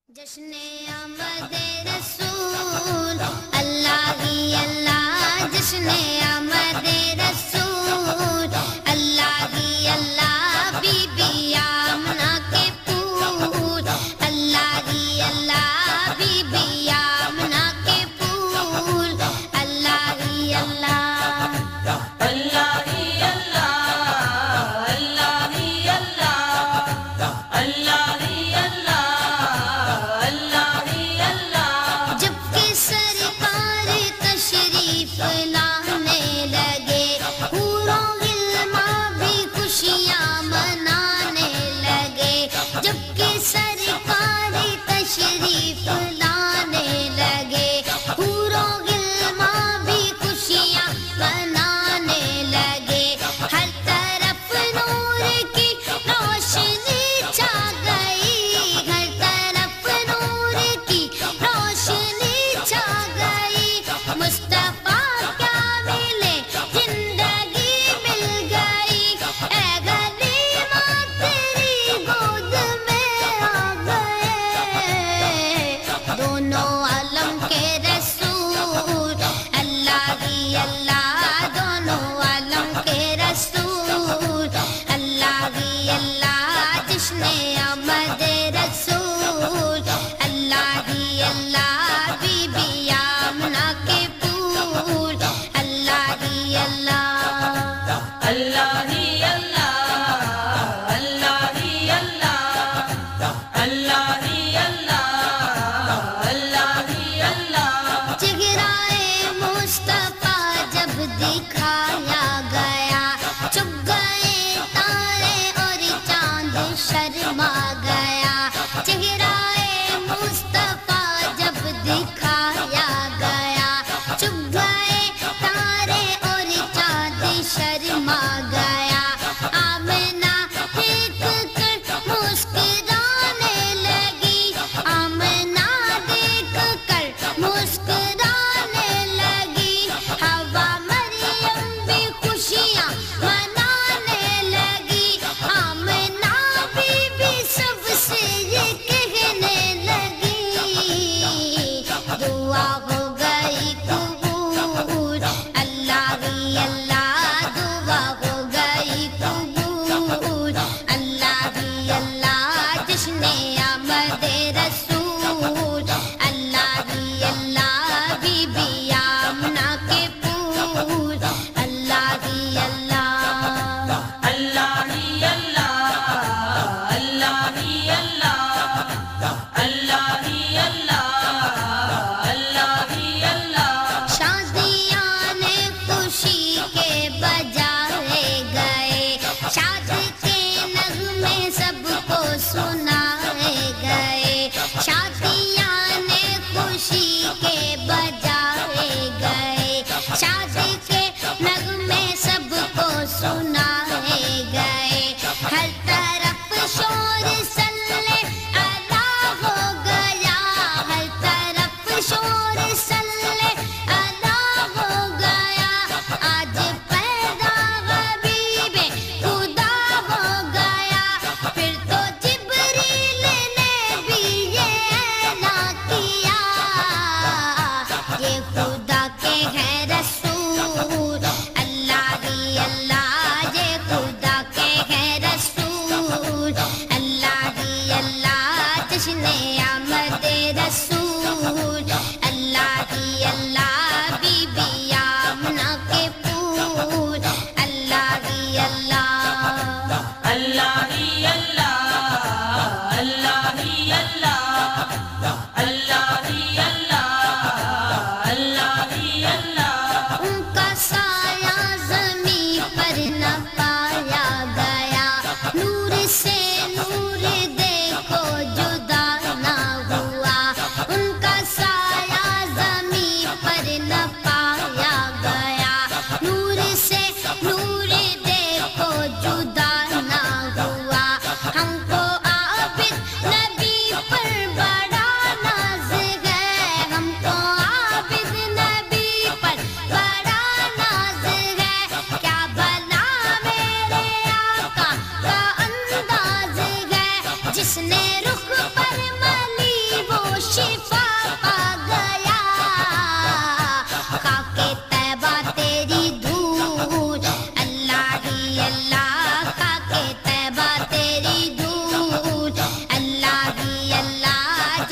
جشن آمد رسول اللہ ہی اللہ، جشن آمد رسول اللہ ہی اللہ، بی بی آمنہ کے پھول اللہ ہی اللہ، بی بی آمنہ کے پھول اللہ ہی اللہ، اللہ ہی اللہ، اللہ ہی اللہ، اللہ ہی اللہ، اللہ ہی اللہ۔ جب کہ سرکار تشریف لانے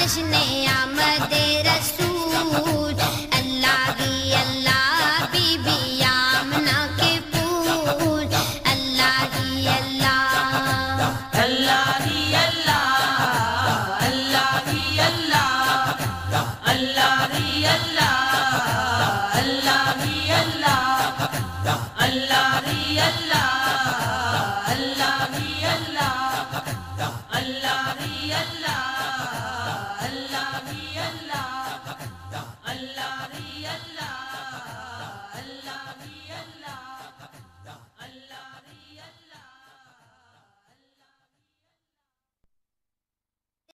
جشن آمد رسول اللہ ہی اللہ بی بی آمنہ کے پھول اللہ ہی اللہ اللہ ہی اللہ اللہ ہی اللہ اللہ ہی اللہ اللہ ہی اللہ اللہ ہی اللہ اللہ ہی اللہ اللہ ہی اللہ اللہ ہی اللہ اللہ ہی اللہ